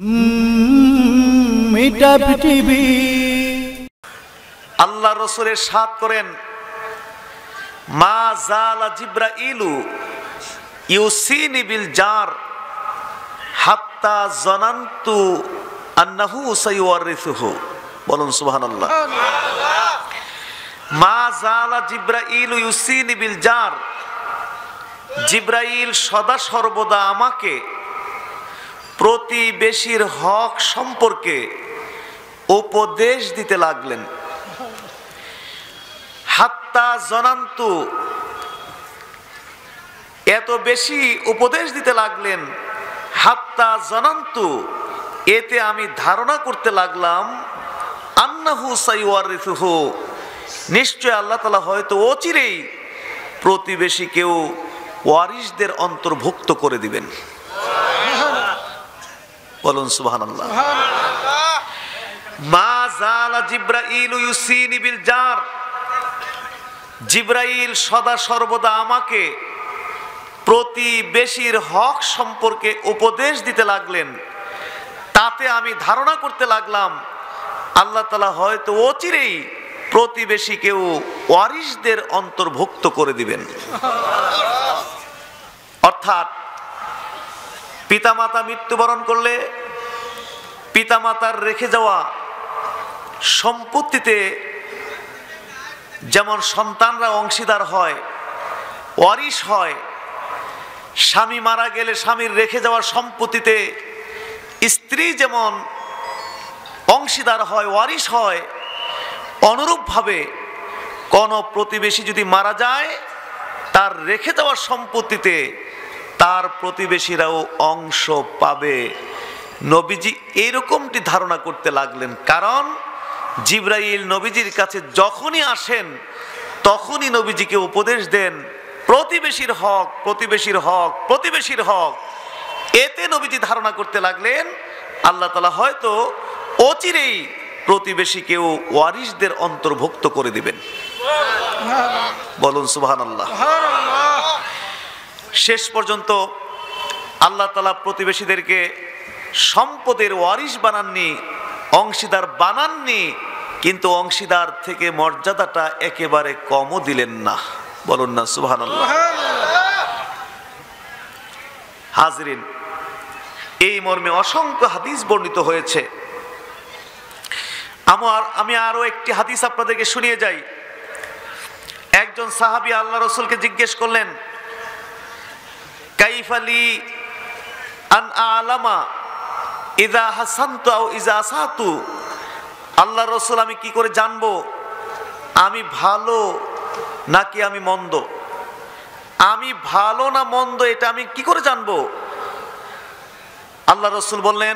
এটা পৃথিবী। আল্লাহ রাসূলের সাথ করেন, মা জালা জিব্রাইলু ইউসিনি বিল জার হাত্তা জানান্তু আন্নাহু সাইওয়ারিসুহু। বলুন সুবহানাল্লাহ। মা জালা জিব্রাইলু ইউসিনি বিল জার, জিব্রাইল সদা সর্বদা আমাকে প্রতিবেশীর হক সম্পর্কে উপদেশ দিতে লাগলেন। হাত্তা জানান্তু, এত বেশি উপদেশ দিতে লাগলেন, হাত্তা জানান্তু, এতে আমি ধারণা করতে লাগলাম, আন্নাহু সাইওয়ারিসুহু, নিশ্চয় আল্লাহ তাআলা হয়তো অচিরেই প্রতিবেশীকেও ওয়ারিসদের অন্তর্ভুক্ত করে দিবেন। বলুন সুবহানাল্লাহ। মা জালা জিব্রাইলু ইউসিনি বিল জার, জিব্রাইল সদা সর্বদা আমাকে প্রতিবেশীর হক সম্পর্কে উপদেশ দিতে লাগলেন, তাতে আমি ধারণা করতে লাগলাম আল্লাহ তাআলা হয়তো অচিরেই প্রতিবেশীকেও ওয়ারিসদের অন্তর্ভুক্ত করে দিবেন। অর্থাৎ পিতামাতা মৃত্যুবরণ করলে পিতামাতার রেখে যাওয়া সম্পত্তিতে যেমন সন্তানরা অংশীদার হয়, ওয়ারিস হয়, স্বামী মারা গেলে স্বামীর রেখে যাওয়া সম্পত্তিতে স্ত্রী যেমন অংশীদার হয়, ওয়ারিস হয়, অনুরূপভাবে কোনো প্রতিবেশী যদি মারা যায় তার রেখে যাওয়া সম্পত্তিতে তার প্রতিবেশীরাও অংশ পাবে। নবীজি এরকমটি ধারণা করতে লাগলেন, কারণ জিব্রাইল নবীজির কাছে যখনই আসেন তখনই নবীজিকে উপদেশ দেন প্রতিবেশীর হক, প্রতিবেশীর হক, প্রতিবেশীর হক। এতে নবীজি ধারণা করতে লাগলেন আল্লাহ তাআলা হয়তো অচিরেই প্রতিবেশীকেও ওয়ারিসদের অন্তর্ভুক্ত করে দিবেন। বলুন সুবহানাল্লাহ। শেষ পর্যন্ত আল্লাহ তাআলা প্রতিবেশীদেরকে সম্পদের ওয়ারিস বানাননি, অংশীদার বানাননি, কিন্তু অংশীদার থেকে মর্যাদাটা একেবারে কমও দিলেন না। বলুন না সুবহানাল্লাহ। হাজরিন, এই মর্মে অসংখ্য হাদিস বর্ণিত হয়েছে। আমি আরো একটি হাদিস আপনাদেরকে শুনিয়ে যাই। একজন সাহাবী আল্লাহ রাসূলকে জিজ্ঞেস করলেন, কাইফালি আন আলামা ইযা হাসানতু আও ইযা আসাতু, আল্লাহ রাসূল আমি কি করে জানবো আমি ভালো নাকি আমি মন্দ? আমি ভালো না মন্দ এটা আমি কি করে জানবো? আল্লাহ রাসূল বললেন,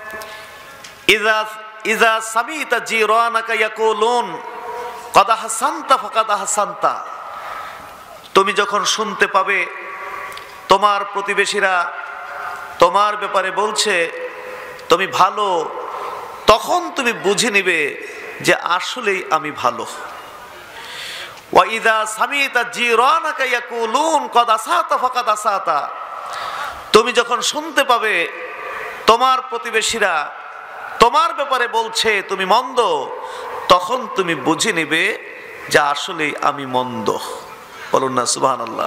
ইযা সামিতা জিরানাকা ইয়াকুলুন ক্বাদ হাসানতা ফাকাদ হাসানতা, তুমি যখন শুনতে পাবে তোমার প্রতিবেশীরা তোমার ব্যাপারে বলছে তুমি ভালো, তখন তুমি বুঝে নিবে যে আসলেই আমি ভালো। ওয়া ইযা সামিতা জিরানাকা ইয়াকুলুন ক্বাদ আসাতা ফাকাদ আসাতা, তুমি যখন শুনতে পাবে তোমার প্রতিবেশীরা তোমার ব্যাপারে বলছে তুমি মন্দ, তখন তুমি বুঝে নিবে যে আসলেই আমি মন্দ। বলুন না সুবহানাল্লাহ।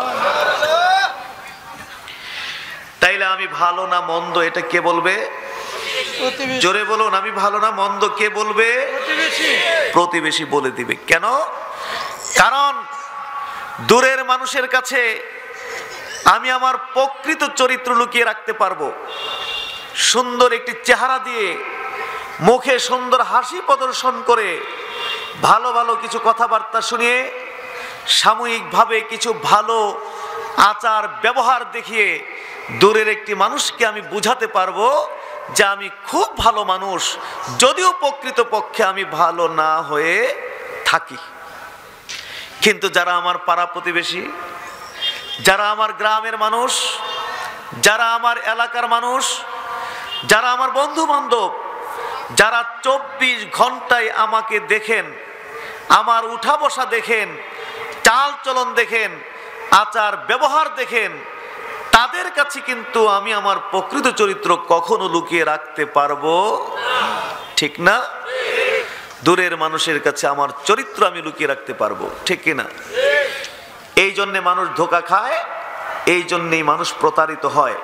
তাইলে আমি ভালো না মন্দ এটা কে বলবে? জোরে বলুন, আমি ভালো না মন্দ কে বলবে? প্রতিবেশী বলে দিবে। কেন? কারণ দূরের মানুষের কাছে আমি আমার প্রকৃত চরিত্র লুকিয়ে রাখতে পারবো। সুন্দর একটি চেহারা দিয়ে, মুখে সুন্দর হাসি প্রদর্শন করে, ভালো ভালো কিছু কথাবার্তা শুনিয়ে, সাময়িকভাবে কিছু ভালো আচার ব্যবহার দেখিয়ে দূরের একটি মানুষকে আমি বুঝাতে পারবো যে আমি খুব ভালো মানুষ, যদিও প্রকৃতপক্ষে আমি ভালো না হয়ে থাকি। কিন্তু যারা আমার পাড়া প্রতিবেশী, যারা আমার গ্রামের মানুষ, যারা আমার এলাকার মানুষ, যারা আমার বন্ধু বান্ধব, যারা 24 ঘন্টায় আমাকে দেখেন, আমার উঠা বসা দেখেন, চাল চলন দেখেন, আচার ব্যবহার দেখেন, তাদের কাছে কিন্তু আমি আমার প্রকৃত চরিত্র কখনো লুকিয়ে রাখতে পারবো, ঠিক না? দূরের মানুষের কাছে আমার চরিত্র আমি লুকিয়ে রাখতে পারবো, ঠিক কিনা? এই জন্যে মানুষ ধোঁকা খায়, এই জন্যেই মানুষ প্রতারিত হয়।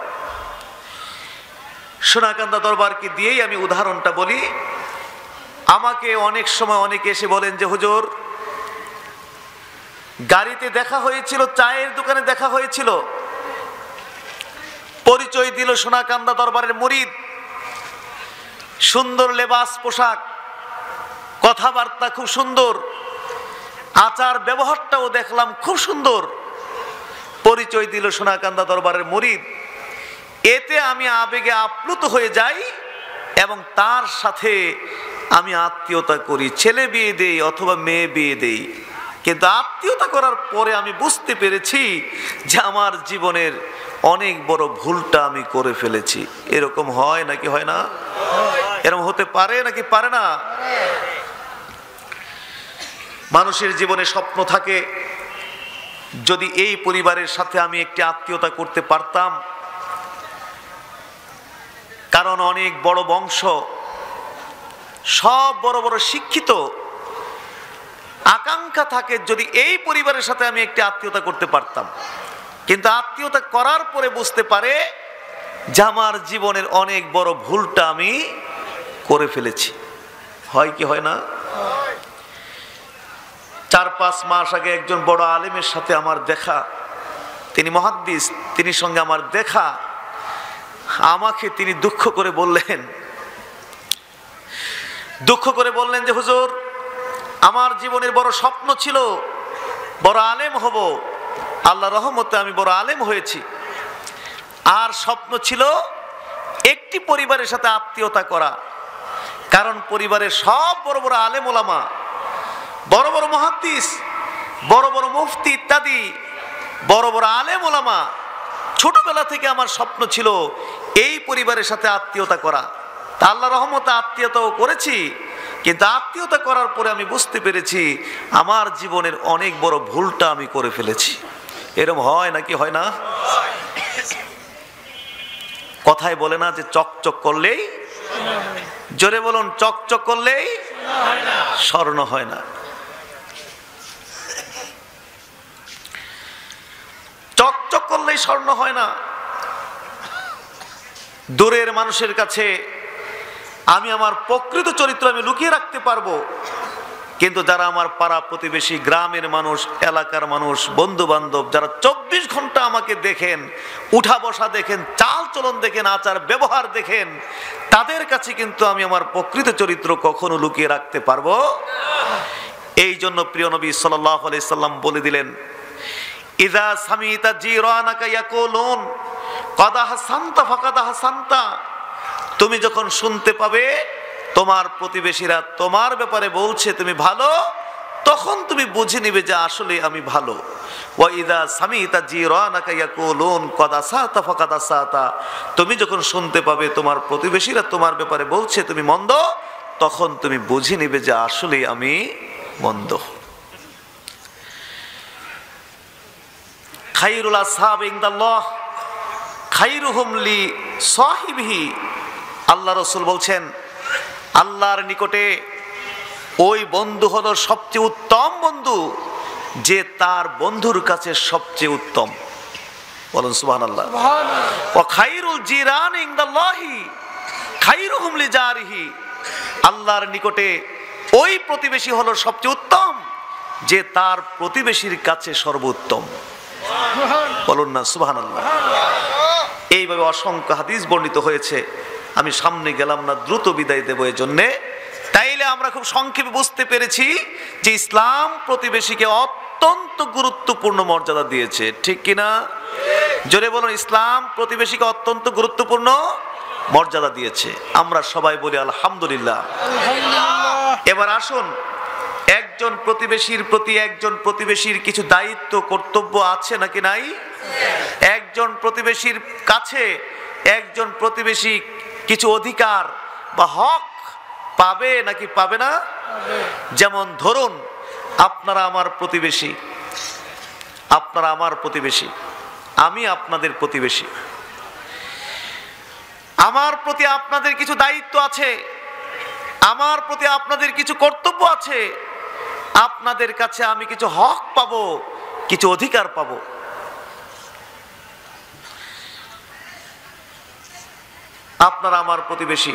সোনাকান্দা দরবারকে দিয়েই আমি উদাহরণটা বলি। আমাকে অনেক সময় অনেকে এসে বলেন যে হুজুর, গাড়িতে দেখা হয়েছিল, চায়ের দোকানে দেখা হয়েছিল, পরিচয় দিল সোনাকান্দা দরবারের মুরিদ, সুন্দর লেবাস পোশাক, কথাবার্তা খুব সুন্দর, আচার ব্যবহারটাও দেখলাম খুব সুন্দর, পরিচয় দিল সোনাকান্দা দরবারের মুরিদ। এতে আমি আবেগে আপ্লুত হয়ে যাই এবং তার সাথে আমি আত্মীয়তা করি, ছেলে বিয়ে দেই অথবা মেয়ে বিয়ে দেই। কিন্তু আত্মীয়তা করার পরে আমি বুঝতে পেরেছি যে আমার জীবনের অনেক বড় ভুলটা আমি করে ফেলেছি। এরকম হয় নাকি হয় না? এরকম হতে পারে নাকি পারে না? মানুষের জীবনে স্বপ্ন থাকে, যদি এই পরিবারের সাথে আমি একটি আত্মীয়তা করতে পারতাম, কারণ অনেক বড় বংশ, সব বড় বড় শিক্ষিত, আকাঙ্ক্ষা থাকে যদি এই পরিবারের সাথে আমি একটি আত্মীয়তা করতে পারতাম। কিন্তু আত্মীয়তা করার পরে বুঝতে পারে যে আমার জীবনের অনেক বড় ভুলটা আমি করে ফেলেছি। হয় কি হয় না? 4-5 মাস আগে একজন বড় আলেমের সাথে আমার দেখা, তিনি মুহাদ্দিস, তিনি সঙ্গে আমার দেখা। আমাকে তিনি দুঃখ করে বললেন যে হুজুর, আমার জীবনের বড় স্বপ্ন ছিল বড় আলেম হব, আল্লাহ রহমতে আমি বড় আলেম হয়েছি। আর স্বপ্ন ছিল একটি পরিবারের সাথে আত্মীয়তা করা, কারণ পরিবারের সব বড় বড় আলেম ওলামা, বড় বড় মুহাদ্দিস, বড় বড় মুফতি ইত্যাদি বড় বড় আলেম ওলামা। ছোটবেলা থেকে আমার স্বপ্ন ছিল এই পরিবারের সাথে আত্মীয়তা করা। তা আল্লাহ রহমতে আত্মীয়তাও করেছি, কিন্তু আত্মীয়তা করার পরে আমি বুঝতে পেরেছি আমার জীবনের অনেক বড় ভুলটা আমি করে ফেলেছি। এরকম হয় নাকি হয় না? কথায় বলে না যে চকচক করলেই, জোরে বলুন, চকচক করলেই স্বর্ণ হয় না। চকচক করলেই স্বর্ণ হয় না। দূরের মানুষের কাছে আমি আমার প্রকৃত চরিত্র আমি লুকিয়ে রাখতে পারবো, কিন্তু যারা আমার পাড়া প্রতিবেশী, গ্রামের মানুষ, এলাকার মানুষ, বন্ধু বান্ধব, যারা 24 ঘন্টা আমাকে দেখেন, উঠা বসা দেখেন, চাল চলন দেখেন, আচার ব্যবহার দেখেন, তাদের কাছে কিন্তু আমি আমার প্রকৃত চরিত্র কখনো লুকিয়ে রাখতে পারবো। এই জন্য প্রিয় নবী সাল্লাল্লাহু আলাইহি সাল্লাম বলে দিলেন, ইযা সামিতা জিরানাকা ইয়াকুলুন ক্বাদ হাসানতা ফাকাদ হাসানতা, তুমি যখন শুনতে পাবে তোমার প্রতিবেশীরা তোমার ব্যাপারে বলছে তুমি ভালো, তখন তুমি বুঝে নিবে যে আসলে আমি ভালো। ওয়া ইযা সামিতা জিরানাকা ইয়াকুলুন ক্বাদ আসাতা ফাকাদ আসাতা, তুমি যখন শুনতে পাবে তোমার প্রতিবেশীরা তোমার ব্যাপারে বলছে তুমি মন্দ, তখন তুমি বুঝে নিবে যে আসলে আমি মন্দ। খায়রুল আসহাব ইনদাল্লাহ খায়রুহুম লি সাহিবিহি, আল্লাহ রাসূল বলছেন আল্লাহর নিকটে ওই বন্ধু হলো সবচেয়ে উত্তম বন্ধু যে তার বন্ধুর কাছে সবচেয়ে উত্তম। বলুন সুবহানাল্লাহ। ওয়া খায়রুল জিরান ইনদাল্লাহি খায়রুহুম লিজারিহি, আল্লাহর নিকটে ওই প্রতিবেশী হলো সবচেয়ে উত্তম যে তার প্রতিবেশীর কাছে সর্বোত্তম। বলুন না সুবহানাল্লাহ। এইভাবে অসংখ্য হাদিস বর্ণিত হয়েছে। আমি সামনে গেলাম না, দ্রুত বিদায় দেব এজন্যে। তাইলে আমরা খুব সংক্ষেপে বুঝতে পেরেছি যে ইসলাম প্রতিবেশীকে অত্যন্ত গুরুত্বপূর্ণ মর্যাদা দিয়েছে, ঠিক কিনা? জোরে বলুন, ইসলাম প্রতিবেশীকে অত্যন্ত গুরুত্বপূর্ণ মর্যাদা দিয়েছে। আমরা সবাই বলি আলহামদুলিল্লাহ। এবার আসুন, একজন প্রতিবেশীর প্রতি একজন প্রতিবেশীর কিছু দায়িত্ব কর্তব্য আছে নাকি নাই? একজন প্রতিবেশীর কাছে একজন প্রতিবেশী কিছু অধিকার বা হক পাবে নাকি পাবে না? যেমন ধরুন, আপনারা আমার প্রতিবেশী, আমি আপনাদের প্রতিবেশী, আমার প্রতি আপনাদের কিছু দায়িত্ব আছে, আমার প্রতি আপনাদের কিছু কর্তব্য আছে, আপনাদের কাছে আমি কিছু হক পাবো, কিছু অধিকার পাবো। আপনারা আমার প্রতিবেশী,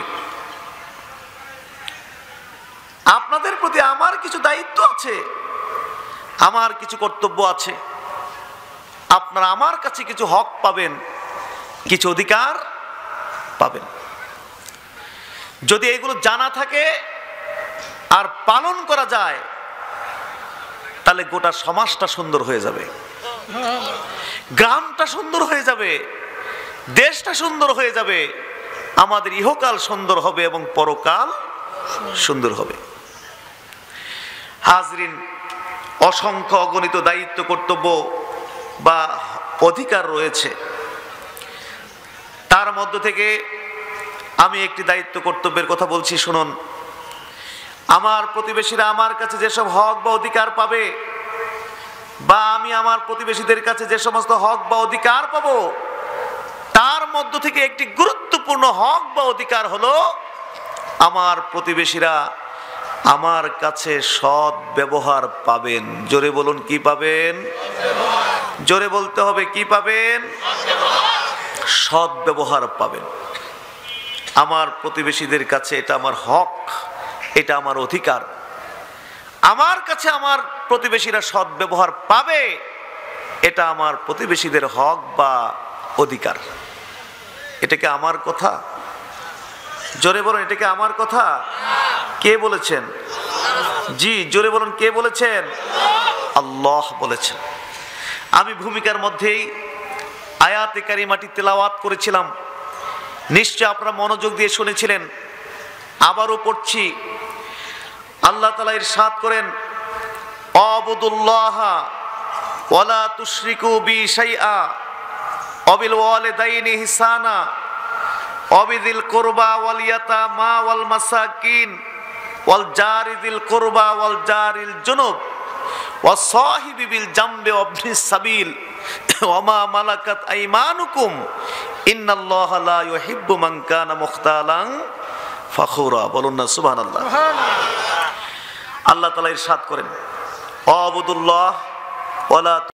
আপনাদের প্রতি আমার কিছু দায়িত্ব আছে, আমার কিছু কর্তব্য আছে, আপনারা আমার কাছে কিছু হক পাবেন, কিছু অধিকার পাবেন। যদি এগুলো জানা থাকে আর পালন করা যায়, তাহলে গোটা সমাজটা সুন্দর হয়ে যাবে, গ্রামটা সুন্দর হয়ে যাবে, দেশটা সুন্দর হয়ে যাবে, আমাদের ইহকাল সুন্দর হবে এবং পরকাল সুন্দর হবে। হাজরিন, অসংখ্য অগণিত দায়িত্ব, কর্তব্য বা অধিকার রয়েছে। তার মধ্য থেকে আমি একটি দায়িত্ব কর্তব্যের কথা বলছি, শুনুন। আমার প্রতিবেশীরা আমার কাছে যেসব হক বা অধিকার পাবে, বা আমি আমার প্রতিবেশীদের কাছে যে সমস্ত হক বা অধিকার পাবো, তার মধ্য থেকে একটি গুরুত্বপূর্ণ হক বা অধিকার হলো আমার প্রতিবেশীরা আমার কাছে সৎ ব্যবহার পাবেন। জোরে বলুন, কি পাবেন? জোরে বলতে হবে, কি পাবেন? সৎ ব্যবহার পাবেন। আমার প্রতিবেশীদের কাছে এটা আমার হক, এটা আমার অধিকার। আমার কাছে আমার প্রতিবেশীরা সৎ ব্যবহার পাবে, এটা আমার প্রতিবেশীদের হক বা অধিকার। এটা কি আমার কথা? জোরে বলুন, এটা কি আমার কথা? কে বলেছেন? জি, জোরে বলুন, কে বলেছেন? আল্লাহ বলেছেন। আমি ভূমিকার মধ্যেই আয়াতে কারিমাটি তেলাওয়াত করেছিলাম, নিশ্চয় আপনারা মনোযোগ দিয়ে শুনেছিলেন। আবারও পড়ছি। আল্লাহ তাআলা ইরশাদ করেন, আবুদুল্লাহ ওয়ালা তুশরিকু বি শাইআ ওয়াবিল ওয়ালিদাইনি ইহসানা ওয়াবিযিল কুরবা ওয়াল ইয়াতামা ওয়াল মাসাকিন ওয়াল জারি যিল কুরবা ওয়াল জারিল জুনুব ওয়াস সাহিবি বিল জামবি ওয়াবনিস সাবিল ওয়া মা মালাকাত আইমানুকুম ইন্নাল্লাহা লা ইউহিব্বু মান কানা মুখতালান ফাখুরা। বলুন না সুবহানাল্লাহ। আল্লাহ তাআলা ইরশাদ করেন, আবুদুল্লাহ ওয়ালা